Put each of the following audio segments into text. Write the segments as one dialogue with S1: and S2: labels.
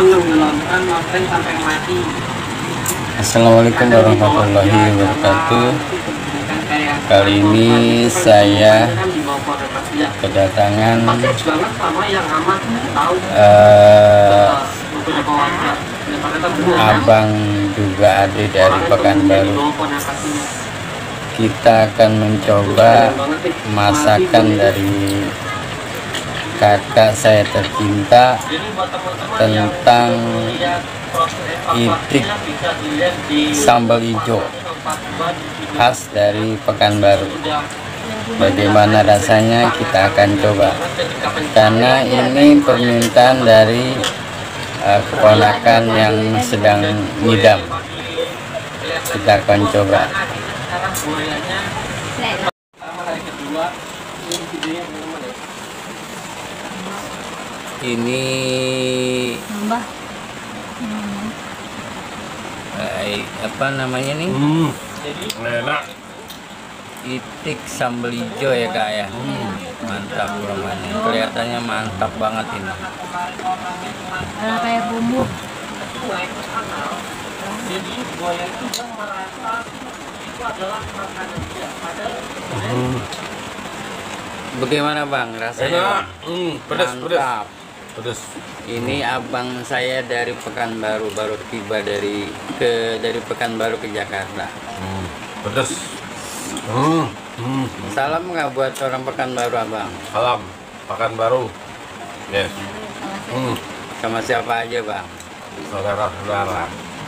S1: Assalamualaikum warahmatullahi wabarakatuh. Kali ini saya kedatangan abang juga adik dari Pekanbaru. Kita akan mencoba masakan dari kakak saya tercinta tentang itik sambal hijau khas dari Pekanbaru. Bagaimana rasanya kita akan coba, karena ini permintaan dari keponakan yang sedang ngidam. Kita akan coba. Ini apa namanya nih?
S2: Enak.
S1: Itik sambal hijau ya kak ya. Mantap romannya, kelihatannya mantap banget ini.
S3: Kayak bumbu.
S1: Bagaimana bang rasanya?
S2: Pedas,
S1: Mantap.
S2: pedas.
S1: Ini abang saya dari Pekanbaru, baru tiba dari Pekanbaru ke Jakarta.
S2: Pedas.
S1: Salam nggak buat orang Pekanbaru abang?
S2: Salam Pekanbaru. Yes.
S1: Sama siapa aja bang?
S2: Saudara-saudara.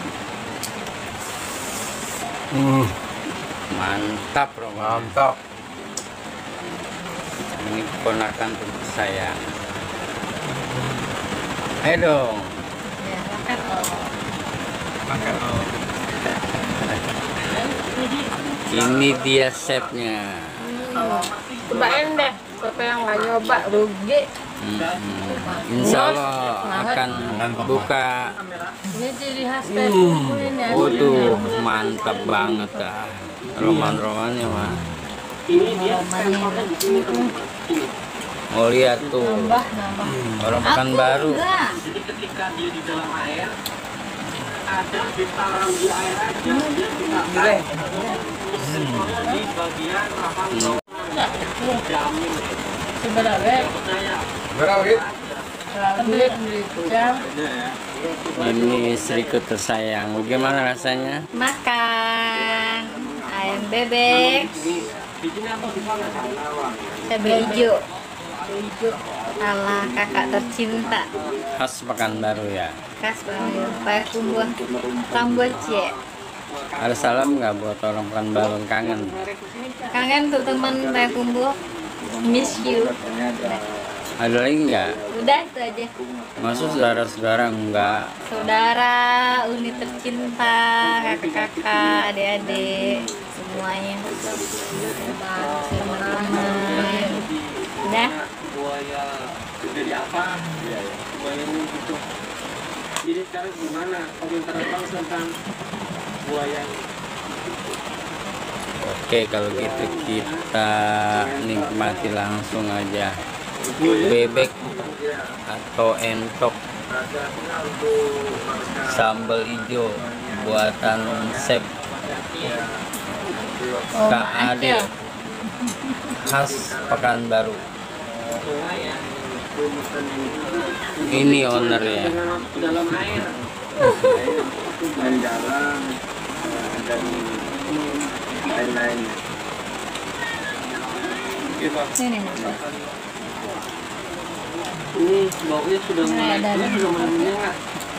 S1: Mantap roman.
S2: Mantap.
S1: Ini keponakan untuk saya. Ayo dong. Ini dia chefnya.
S3: Cobain deh, siapa yang nggak nyoba rugi.
S1: Insya Allah akan buka.
S3: Ini ciri khas kayak bumbu ini.
S1: Waduh, mantap banget dah. Roman-romannya mah. Mau lihat tuh orang Pekanbaru.
S4: Jadi ketika dia di dalam air, ada ditaruh di air aja, dia tidak di bagian apa? Jamin.
S3: Sebenarnya
S1: Ini istriku tersayang. Bagaimana rasanya?
S3: makan ayam bebek cabai hijau ala kakak tercinta
S1: Khas Pekanbaru ya.
S3: khas pakai kumbuh tambah cie.
S1: Ada salam nggak buat orang Pekanbaru kangen?
S3: Kangen tuh teman pakai kumbuh, miss you.
S1: Ada lagi nggak?
S3: Udah itu aja.
S1: Maksud saudara-saudara enggak?
S3: Saudara, unit tercinta, kakak-kakak, adik-adik, semuanya. Teman-teman. Udah.
S4: Buaya jadi apa? Buaya ini gitu. Jadi sekarang gimana komentar abang tentang buaya?
S1: Oke, kalau gitu kita nikmati langsung aja bebek atau entok sambal hijau buatan chef Kak Ade khas Pekanbaru. Ini ownernya.
S4: Dalam air. Dan jalan dan lain-lain. Ini baunya sudah mulai menyengat.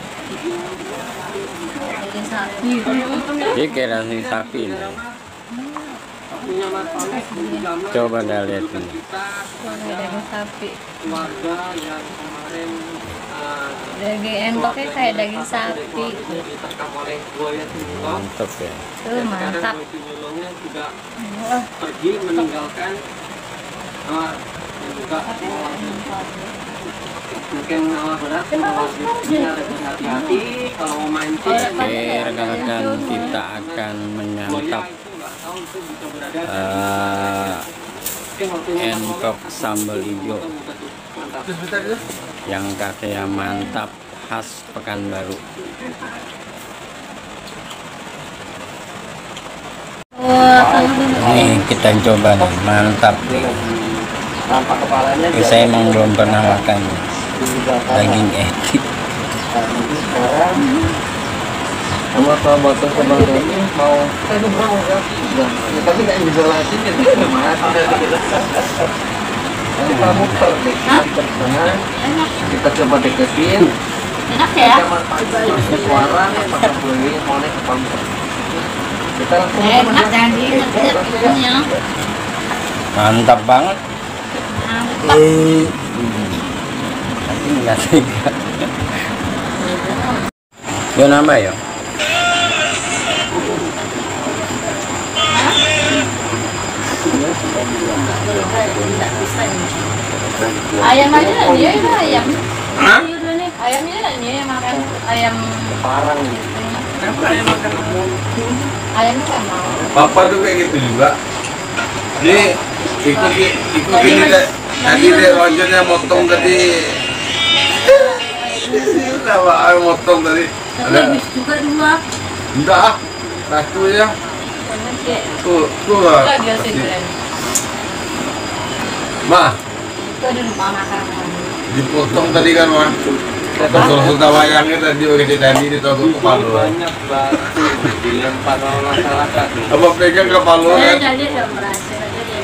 S3: Daging sapi.
S1: Dia kayak daging sapi ini.
S4: Punya masalah
S1: Coba dah lihat ini.
S3: Daging sapi.
S4: keluarga yang kemarin
S3: Daging entoknya kayak daging sapi.
S4: diterkam oleh buaya tunggal.
S1: Mantap ya.
S3: Tuh mantap.
S4: Penyulungnya juga
S3: Wah,
S4: pergi meninggalkan dan juga mungkin berat harus hati-hati kalau mau mancing.
S1: Oke rekan-rekan, kita akan menyantap entok sambal hijau yang katanya mantap khas Pekanbaru. Ini kita coba nih, mantap nih. Saya emang belum pernah makan daging etik.
S4: Sama kalau botol ke Bang Doni mau tapi nggak isolasi gitu nanti kamu pergi ke sana kita coba deketin
S3: Enak ya?
S4: suara maka beli mau naik ke panggung kita langsung
S3: Enak jadi ngerti-ngertinya.
S1: Mantap banget.
S3: Mantap.
S1: Tapi nggak tega. Yo nambah ya.
S3: Ayam aja lah dia itu ayam.
S1: Hah?
S3: Ayamnya lah dia makan ayam
S4: parang
S3: ayamnya kan mau.
S2: Papa tuh kayak gitu juga. Dia ikut gini deh. Tadi dia lonjornya motong tadi. Kenapa aku motong tadi?
S3: Tapi habis juga dua.
S2: Enggak ah, satu ya. Tuh lah.
S3: Enggak biasa keren.
S2: Mah,
S3: Itu di rumah makan.
S2: dipotong tadi kan mah. Potong wayangnya tadi udah tadi ditodong kepala.
S4: banyak batu dilempar sama masyarakat
S2: Apa pegang kepala
S3: Saya
S2: kan?
S3: jadi udah merasa jadi.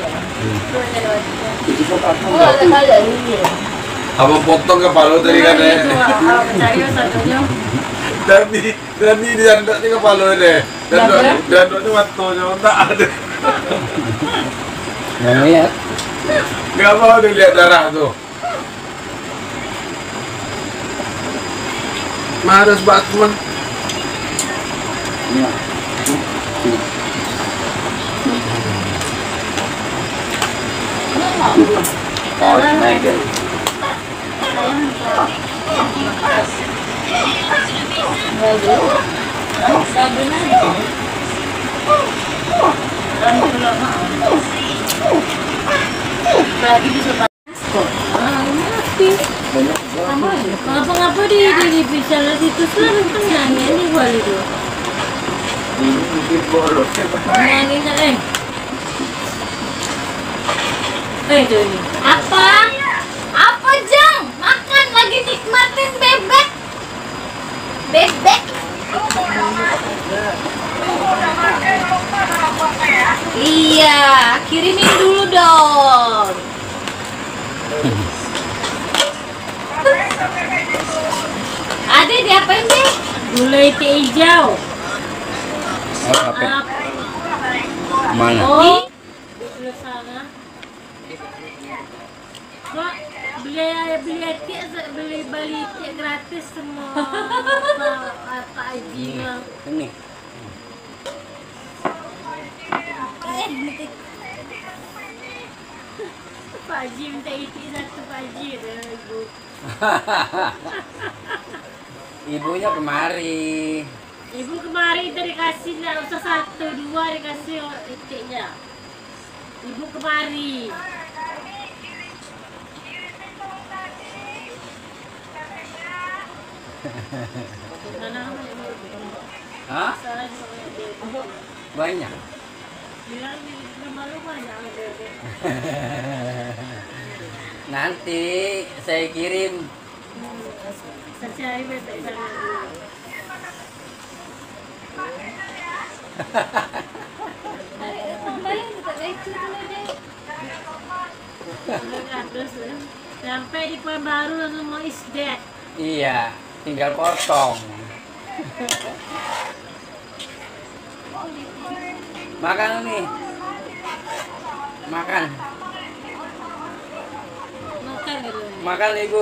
S3: Oh, ada kali ini.
S2: Apa potong kepala tadi kan ya?
S3: Cari satunya.
S2: Dan di jandak ni kepala deh. Dan ni matonya tak ada.
S1: Nggak lihat.
S2: Nggak mau dilihat darah tuh. Maras Batman.
S3: Lagi bisa ngapa-ngapa di bisa itu selalu tengahnya ini boleh itu. Nangis itu ini. Apa? Apa Jang? Makan lagi nikmatin bebek. Bebek. Iya, kirimin dulu dong. Ada diapain deh? Gulai teh hijau.
S1: Oh, HP. Mana?
S3: Oh, di sebelah sana. Kok beli teh gratis semua apa aja.
S1: Ini.
S3: Pak Haji minta iti satu Pak Haji Ibu.
S1: Ibunya kemari.
S3: Ibu kemarin tadi kasih nggak usah satu dua dikasih itiknya. Ibu kemari.
S1: Hah? Banyak.
S3: Bilang di rumah banyak.
S1: Nanti saya kirim.
S3: Saya cari bebek sana dulu. Sampai di Pekanbaru langsung mau isdet.
S1: Iya, tinggal potong. Makan nih. Makan.
S3: Makan gitu.
S1: Makan Ibu.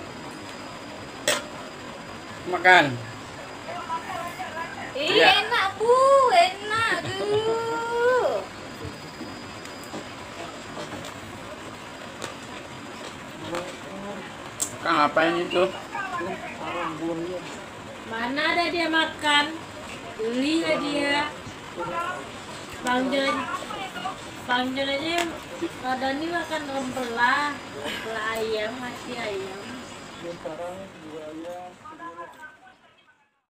S1: Makan.
S3: Iya enak Bu, enak dulu.
S1: Kang ngapain itu?
S3: Mana ada dia makan? Beli lah dia. Bang Jon aja ada nih makan rempela ayam, mati ayam.
S4: sekarang 2 ayam